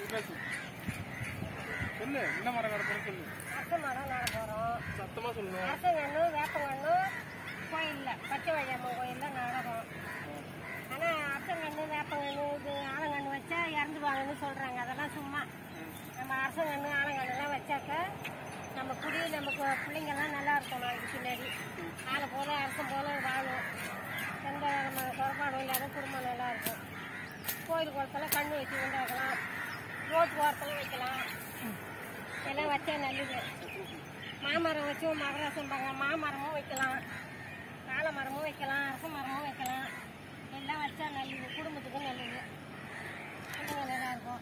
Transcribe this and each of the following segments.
சொல்லு என்ன மரம் நட போறோம் சொல்லு. அரச மரம் நட போறோம். சத்தமா சொல்லணும். அரசங்கன்னு வேப்பங்கன்னு கோயில்ல பச்சை வழியம்மன் கோயில்ல நடக்கும். ஆனா அரசங்கன்னு வேப்பங்கன்னு இது ஆலங்கன்னு வச்சா இறந்துடுவாங்கன்னு சொல்றாங்க. அதெல்லாம் சும்மா. நம்ம அரசங்கன்னு ஆலங்கன்னுலாம் வச்சாக்க நம்ம குடி நமக்கு பிள்ளைங்கெல்லாம் நல்லா இருக்கும். நாளைக்கு பின்னாடி ஆளை போல அரசம் போல வாழும். எந்த நம்ம குறைபாடும் இல்லாத குடும்பம் நல்லா இருக்கும். கோயில் குளத்தில் கண்ணு வச்சு உண்டாக்கலாம். ரோட்டு ஓரத்தில் வைக்கலாம். எல்லாம் வச்சா நல்லது. மாமரம் வச்சு மகராசம்பாங்க. மாமரமும் வைக்கலாம், ஆல மரமும் வைக்கலாம், அரச மரமும் வைக்கலாம். எல்லாம் வச்சா நல்லது, குடும்பத்துக்கும் நல்லது, பிள்ளைங்க நல்லா இருக்கும்.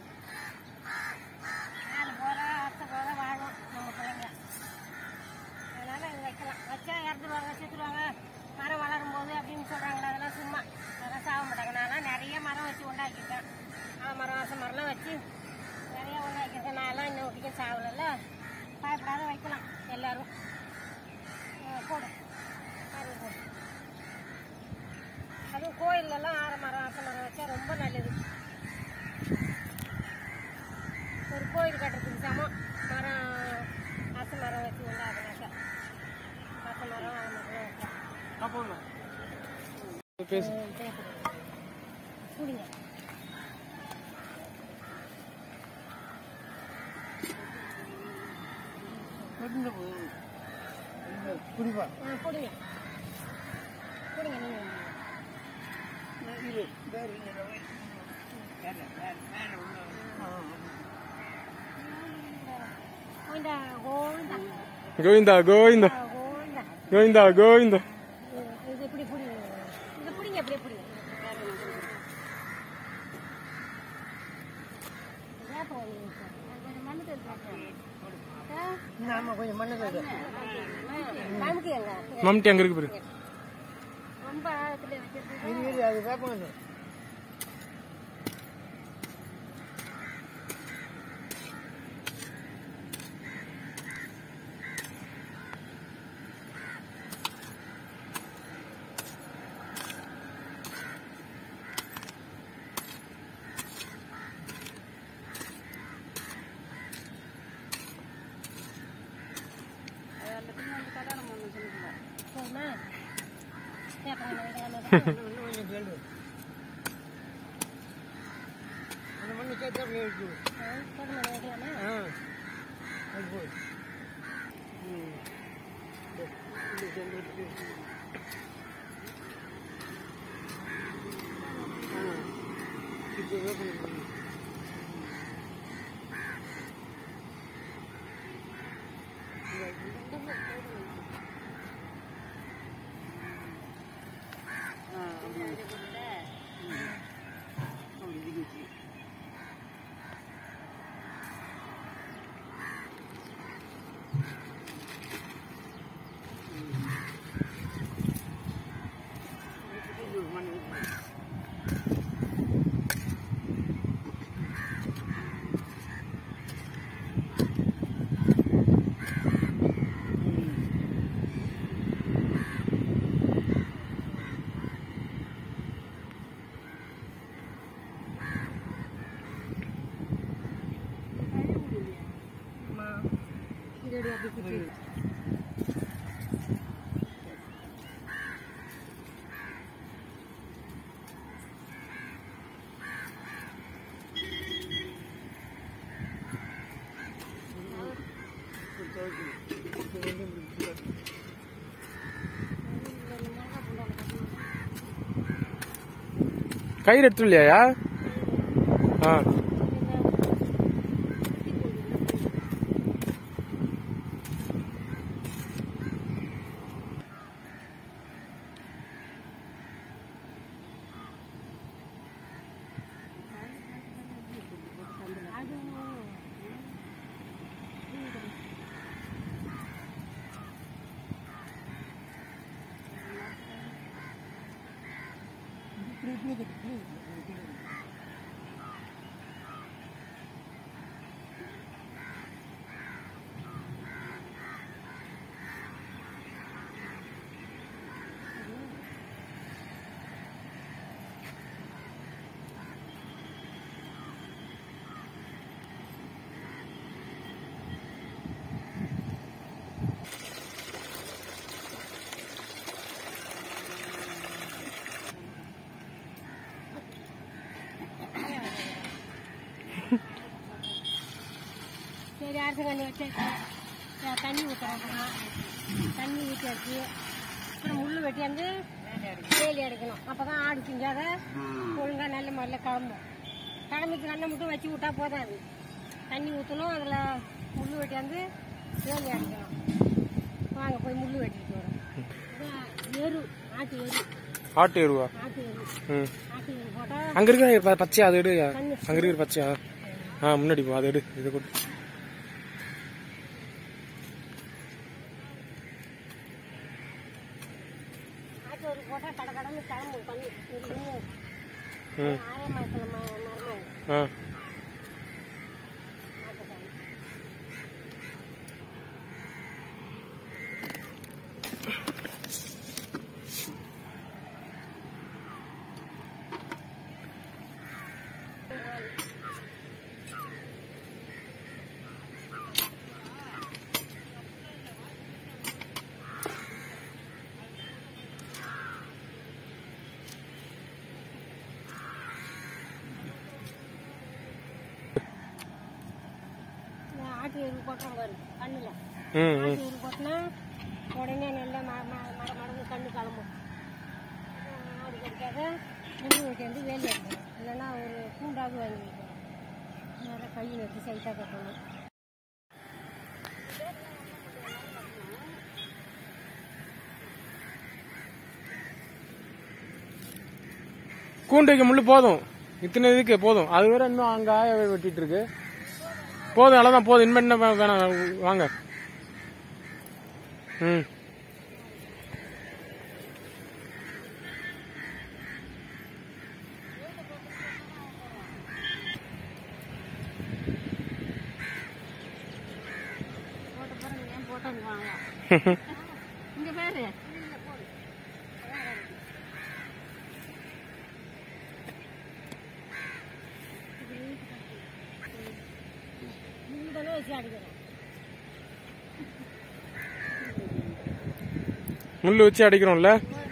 ஆள் போல அரச போல வாழும் நம்ம பிள்ளைங்க. அதனால இது வைக்கலாம். வச்சா இறந்துடுவாங்க, செத்துடுவாங்க, மரம் வளரும் போது அப்படின்னு சொல்றாங்களா. அதெல்லாம் சும்மா. அதெல்லாம் சாக மாட்டாங்க. நான்லாம் நிறைய மரம் வச்சு உண்டாக்கிட்டேன். ஆலமரம் அரச மரம்லாம் வச்சு நிறைய உண்டாக்கியிருக்கேன். நான்லாம் இன்னும் ஒட்டிக்கும் சாவல. பயப்படாத வைக்கலாம் எல்லாரும். போடும் போடும். அதுவும் கோயிலெல்லாம் ஆலமரம் அரச மரம் வச்சா ரொம்ப நல்லது. ஒரு கோயில் கட்டுறதுக்கு சமம் மரம் அரச மரம் வச்சு உண்டாக்குனாக்கா. அரச மரம் ஆலமரம் வச்சா பேசு. குடிங்க. குடிப்பா. குடிங்க குடிங்க நீங்கள். கோவிந்தா கோவிந்தா கோவிந்தா கோவிந்தா கோவிந்தா. கோவிந்தா கோவிந்தா. இது எப்படி பிடிங்க, இது பிடிங்க, அப்படியே பிடிங்க. கொஞ்சம் மண்ணு கொஞ்சம் மண்ணு மம்முட்டி எங்க மம்முட்டி அங்க இருக்கு பாரு. ரொம்ப ஆழத்துல வச்சிருக்கு. அது வேப்பங்க. கயிறு எடுத்து இல்லையா? சரி அரசங்கண்ணி வச்சாச்சு. தண்ணி ஊற்றுறோம். தண்ணி ஊற்றியாச்சு. அப்புறம் முள் வெட்டியாந்து வேலி அடைக்கணும். அப்போ தான் ஆடு திங்காத ஒழுங்காக நல்ல முறையில் கிளம்பும். கிளம்பிக்கு நல்ல மட்டும் வச்சு விட்டா போதாது. தண்ணி ஊற்றணும். அதில் முள் வெட்டியாந்து வேலி அடைக்கணும். வாங்க போய் முள் வெட்டிட்டு வரோம். எரு ஆட்டு எரு. ஆட்டு எருவா? ஆட்டு எரு. ஆட்டு எரு போட்டா அங்க இருக்கிற பச்சையா அது எடு. அங்க இருக்கிற பச்சையா? முன்னாடி போ, அதை எடு. இதை கொடு. ஆட்டு எரு போட்டா கடை கடந்து கிளம்பும் தண்ணி. 6 மாசத்துல மரமாகும். ஆட்டு எரு போட்டோம் பாரு கண்ணுல. ஆட்டு எரு போட்டோன்னா உடனே நல்லா மடங்கு கண்ணு கிளம்பும். ஆடு கடிக்காத முள்ளு வெட்டி வந்து வேலி அடிக்கணும். இல்லைன்னா ஒரு பூண்டாவது வாங்கி வைக்கணும். நல்லா கையில் வச்சு சைட்டாக கட்டணும். கூண்டைக்கு முள்ளு போதும். இத்தனை இதுக்கு போதும். அது வேற இன்னும் அங்க ஆய வெட்டிட்டு இருக்கு. போதும், அவ்வளவுதான் போதும். இனிமேல் என்ன வேணாம், வாங்க. இங்க பாரு வச்சு அடிக்கிறோம். முள்ளு வச்சு அடிக்கிறோம்ல.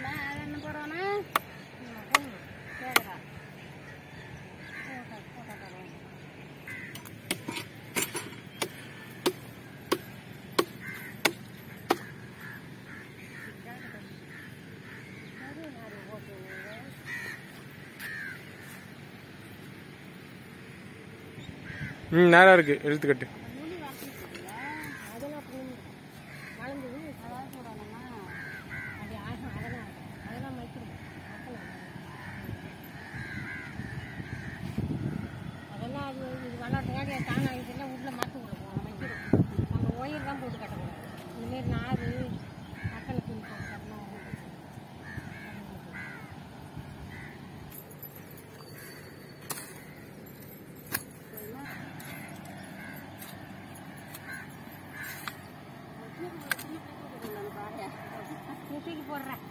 நேரா இருக்கு எழுத்துக்கட்டு. போடுறேன்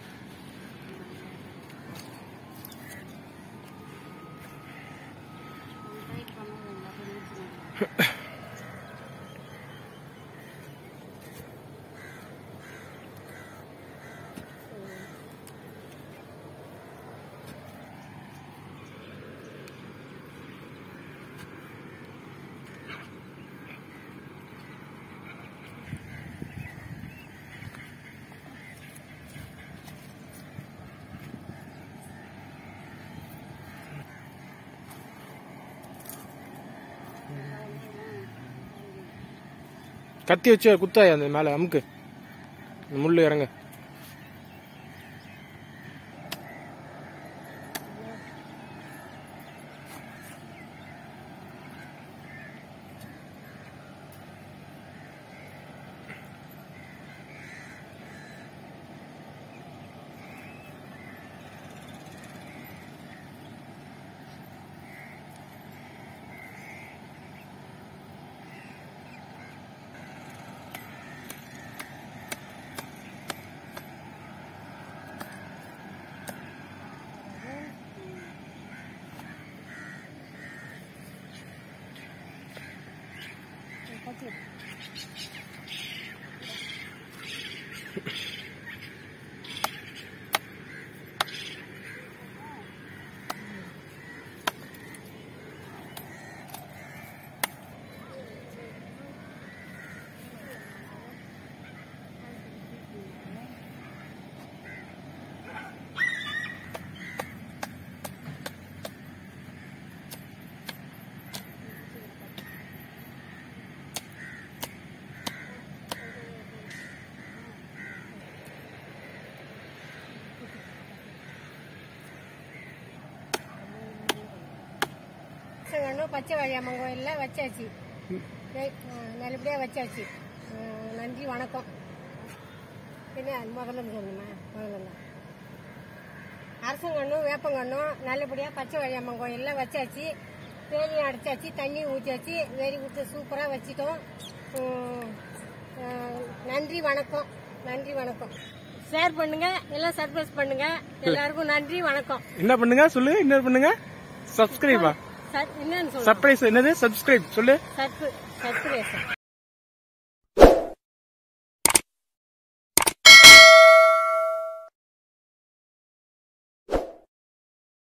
கத்தி வச்சு குத்தாய அந்த மேல அமுக்கு, முள்ளு இறங்க. அரசங்கண்ணும் பச்சை வழியம்மன் கோயில்ல வச்சாச்சு. நல்லபடியா வச்சாச்சு. நன்றி வணக்கம். என்ன முதல்ல சொல்லணுமா? முதல்ல அரசங்கண்ணும் வேப்பங்கண்ணும் நல்லபடியா பச்சை வழியம்மன் கோயில்ல வச்சாச்சு. தேனியும் அடைச்சாச்சு, தண்ணி ஊற்றியாச்சு. வெரி குட், சூப்பரா வச்சுட்டோம். நன்றி வணக்கம். நன்றி வணக்கம். ஷேர் பண்ணுங்க, எல்லாம் சர்ப்ரைஸ் பண்ணுங்க. எல்லாருக்கும் நன்றி வணக்கம். என்ன பண்ணுங்க சொல்லு, இன்னொரு பண்ணுங்க. சப்ஸ்கிரைபா என்னன்னு சர்ப்ரைஸ் என்னது? சப்ஸ்கிரைப் சொல்லு. சர்ப்ரைஸ்